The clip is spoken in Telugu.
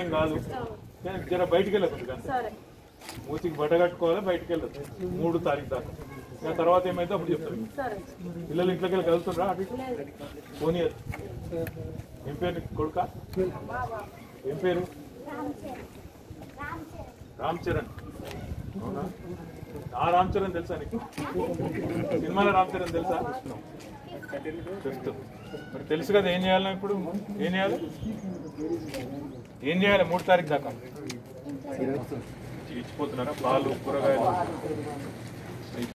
కాదు, జర బయటికి వెళ్ళదు కానీ మూతికి బట్ట కట్టుకోవాలి, బయటికి వెళ్ళదు 3 తారీఖు దాకా. తర్వాత ఏమైతే అప్పుడు చెప్తారు. పిల్లలు ఇంట్లోకి వెళ్ళి కలుగుతుండ్రా అటు పోనీ. ఏం పేరు కొడుక? ఏం పేరు? రామ్ చరణ్. అవునా? ఆ రామ్ చరణ్ తెలుసా నీకు? సినిమాలో రామ్ చరణ్ తెలుసా? మరి తెలుసు కదా. ఏం చేయాలి ఇప్పుడు? ఏం చేయాలి? 3 తారీఖు దాకా ఇచ్చిపోతున్నారా పాలు, కూరగాయలు?